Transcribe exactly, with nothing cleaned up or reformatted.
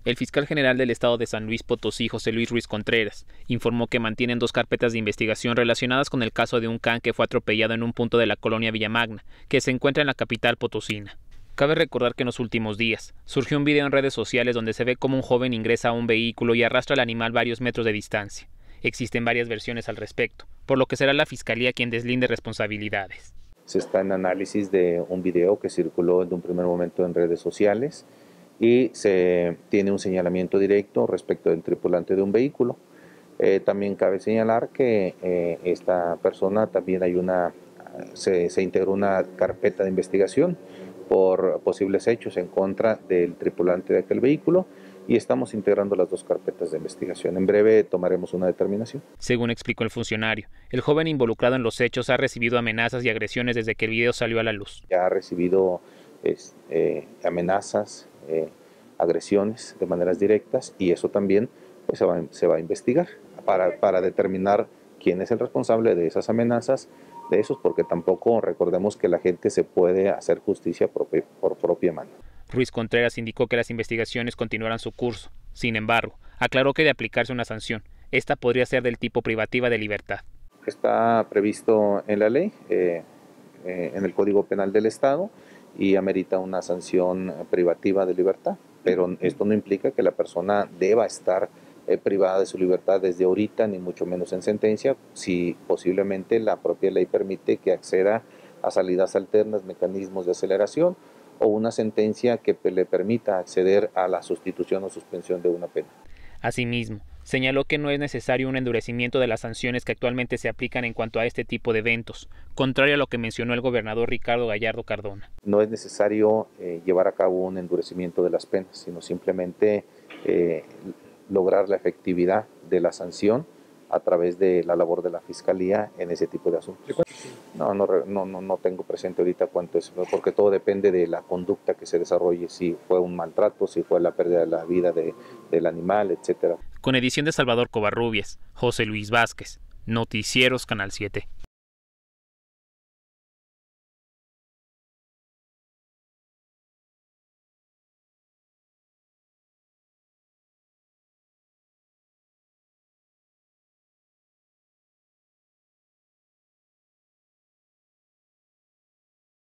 El fiscal general del estado de San Luis Potosí, José Luis Ruiz Contreras, informó que mantienen dos carpetas de investigación relacionadas con el caso de un can que fue atropellado en un punto de la colonia Villamagna, que se encuentra en la capital potosina. Cabe recordar que en los últimos días surgió un video en redes sociales donde se ve cómo un joven ingresa a un vehículo y arrastra al animal varios metros de distancia. Existen varias versiones al respecto, por lo que será la fiscalía quien deslinde responsabilidades. Se está en análisis de un video que circuló en un primer momento en redes sociales y se tiene un señalamiento directo respecto del tripulante de un vehículo. Eh, también cabe señalar que eh, esta persona también hay una, se, se integró una carpeta de investigación por posibles hechos en contra del tripulante de aquel vehículo y estamos integrando las dos carpetas de investigación. En breve tomaremos una determinación. Según explicó el funcionario, el joven involucrado en los hechos ha recibido amenazas y agresiones desde que el video salió a la luz. Ya ha recibido es, eh, amenazas, eh, agresiones de maneras directas y eso también pues, se, va, se va a investigar para, para determinar quién es el responsable de esas amenazas, de esos, porque tampoco recordemos que la gente se puede hacer justicia por, por propia mano. Ruiz Contreras indicó que las investigaciones continuarán su curso. Sin embargo, aclaró que de aplicarse una sanción, esta podría ser del tipo privativa de libertad. Está previsto en la ley, eh, eh, en el Código Penal del Estado, y amerita una sanción privativa de libertad, pero esto no implica que la persona deba estar eh, privada de su libertad desde ahorita, ni mucho menos en sentencia, si posiblemente la propia ley permite que acceda a salidas alternas, mecanismos de aceleración, o una sentencia que le permita acceder a la sustitución o suspensión de una pena. Asimismo, señaló que no es necesario un endurecimiento de las sanciones que actualmente se aplican en cuanto a este tipo de eventos, contrario a lo que mencionó el gobernador Ricardo Gallardo Cardona. No es necesario eh, llevar a cabo un endurecimiento de las penas, sino simplemente eh, lograr la efectividad de la sanción a través de la labor de la Fiscalía en ese tipo de asuntos. No, no, no, no tengo presente ahorita cuánto es, porque todo depende de la conducta que se desarrolle, si fue un maltrato, si fue la pérdida de la vida de, del animal, etcétera. Con edición de Salvador Covarrubias, José Luis Vázquez, Noticieros Canal siete.